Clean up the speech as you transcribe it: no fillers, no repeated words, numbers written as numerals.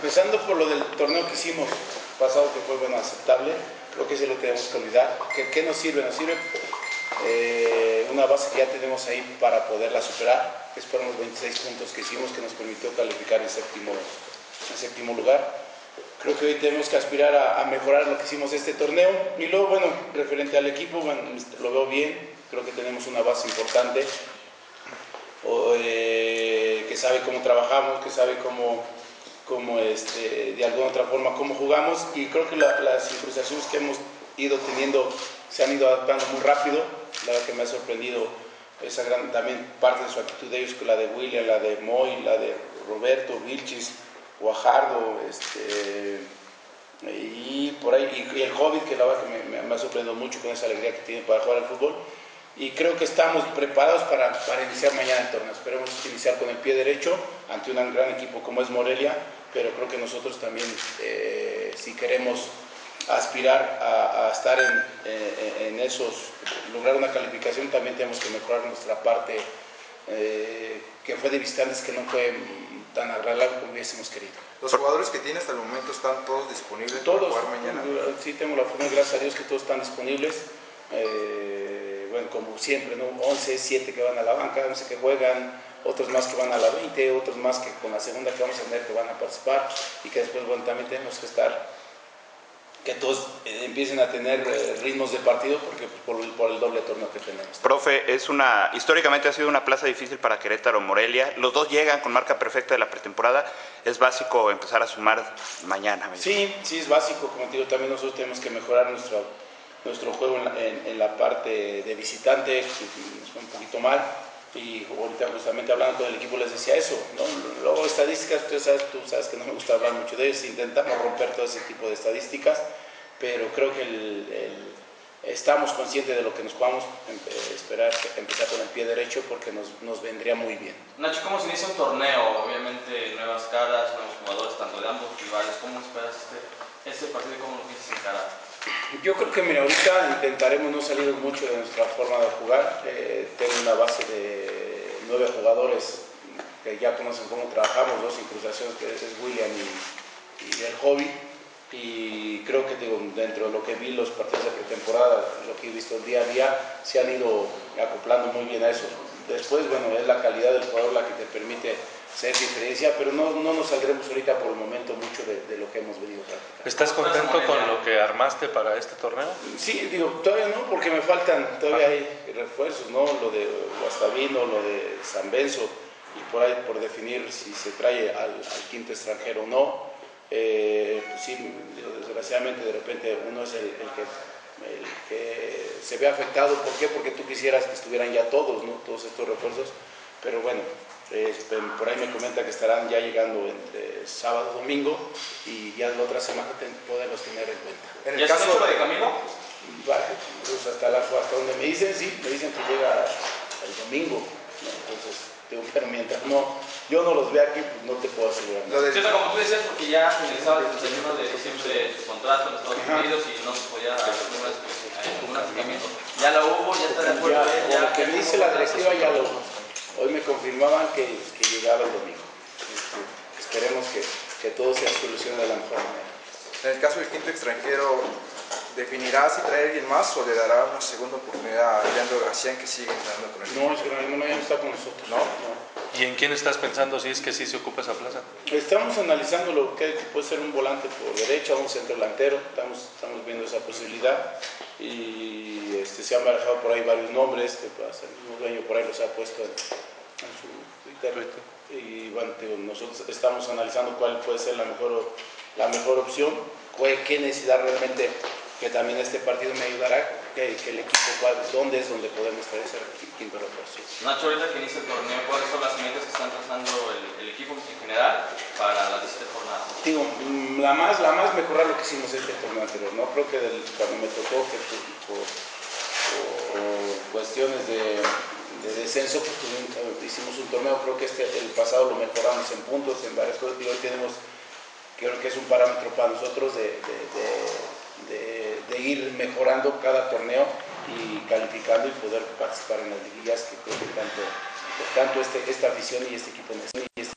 empezando por lo del torneo que hicimos pasado, que fue bueno, aceptable, creo que sí lo tenemos que olvidar. ¿Qué nos sirve? Nos sirve una base que ya tenemos ahí para poderla superar, que fueron los 26 puntos que hicimos, que nos permitió calificar en séptimo lugar. Creo que hoy tenemos que aspirar a mejorar lo que hicimos este torneo. Y luego, bueno, referente al equipo, bueno, lo veo bien. Creo que tenemos una base importante, que sabe cómo trabajamos, que sabe cómo de alguna otra forma cómo jugamos. Y creo que las incrustaciones que hemos ido teniendo se han ido adaptando muy rápido. La verdad que me ha sorprendido esa gran, también parte de su actitud de ellos, que la de William, la de Moy, la de Roberto, Vilchis, Guajardo, y por ahí, y el Hobbit, que la verdad que me ha sorprendido mucho con esa alegría que tiene para jugar al fútbol. Y creo que estamos preparados para iniciar mañana el torneo. Esperemos iniciar con el pie derecho ante un gran equipo como es Morelia, pero creo que nosotros también, si queremos aspirar a estar en lograr una calificación, también tenemos que mejorar nuestra parte, que fue de visitantes, que no fue tan agradable como hubiésemos querido. ¿Los jugadores que tiene hasta el momento están todos disponibles para jugar mañana? Sí, tengo la fortuna, gracias a Dios, que todos están disponibles. Bueno, como siempre, ¿no? 11, 7 que van a la banca, 11 que juegan, otros más que van a la 20, otros más que con la segunda que vamos a tener que van a participar, y que después, bueno, también tenemos que que todos empiecen a tener ritmos de partido, porque por el doble torneo que tenemos. Profe, históricamente ha sido una plaza difícil para Querétaro, Morelia. Los dos llegan con marca perfecta de la pretemporada. ¿Es básico empezar a sumar mañana? Sí, es básico. Como te digo, también nosotros tenemos que mejorar nuestro juego en la parte de visitante, que nos fue un poquito mal. Y ahorita justamente hablando con el equipo les decía eso, ¿no? Luego estadísticas, tú sabes que no me gusta hablar mucho de ellos, intentamos romper todo ese tipo de estadísticas, pero creo que estamos conscientes de lo que nos podamos esperar, empezar con el pie derecho, porque nos vendría muy bien. Nacho, ¿cómo se inicia un torneo? Obviamente nuevas caras, nuevos jugadores, tanto de ambos rivales. ¿Cómo esperas este partido y cómo lo piensas encarar? Yo creo que mira, ahorita intentaremos no salir mucho de nuestra forma de jugar. Tengo una base de 9 jugadores que ya conocen cómo trabajamos, 2 incrustaciones, que es William y el Hobby. Y creo que dentro de lo que vi los partidos de pretemporada, lo que he visto día a día, se han ido acoplando muy bien a eso. Después, bueno, es la calidad del jugador la que te permite ser diferencia, pero no nos saldremos ahorita por el momento mucho de lo que hemos venido practicando. ¿Estás contento con lo que armaste para este torneo? Sí, todavía no, porque me faltan, todavía hay refuerzos, ¿no? Lo de Guastavino, lo de San Benzo, y por ahí por definir si se trae al quinto extranjero o no. Pues sí, desgraciadamente de repente uno es el que se ve afectado. ¿Por qué? Porque tú quisieras que estuvieran ya todos, ¿no? Todos estos refuerzos, pero bueno, por ahí me comenta que estarán ya llegando entre sábado y domingo, y ya la otra semana poderlos tener en cuenta. ¿En el caso de Camilo? Vale, pues hasta donde me dicen, sí, me dicen que llega el domingo, ¿no? Entonces, pero mientras yo no los vea aquí, pues no te puedo asegurar. Como tú decías, porque ya finalizaba el 31 de diciembre su contrato en Estados Unidos y no se podía hacer un acercamiento. Ya lo hubo, ya está de acuerdo. Lo que me dice la directiva ya lo hubo. Hoy me confirmaban que llegaba el domingo. Esperemos que todo se solucione de la mejor manera. En el caso del quinto extranjero, ¿definirá si trae a alguien más o le dará una segunda oportunidad a Leandro Gracián, que sigue entrenando con él? No, es que no está con nosotros. ¿No? ¿Y en quién estás pensando si es que sí se ocupa esa plaza? Estamos analizando lo que puede ser un volante por derecha, un centro delantero. Estamos viendo esa posibilidad, y se han barajado por ahí varios nombres que el mismo dueño por ahí los ha puesto en su Twitter. Y bueno, nosotros estamos analizando cuál puede ser la mejor opción, qué necesidad realmente, que también este partido me ayudará, que el equipo, dónde podemos traer ese quinto refuerzo. Nacho, ahorita que inicia el torneo, ¿cuáles son las metas que están trazando el equipo en general para las 17 jornadas? La más mejorar lo que hicimos este torneo anterior, ¿no? Creo que cuando me tocó, que por cuestiones de descenso, pues hicimos un torneo. Creo que el pasado lo mejoramos en puntos, en varias cosas, y hoy creo que es un parámetro para nosotros de ir mejorando cada torneo y calificando y poder participar en las liguillas, que creo que tanto esta afición y este equipo necesitan.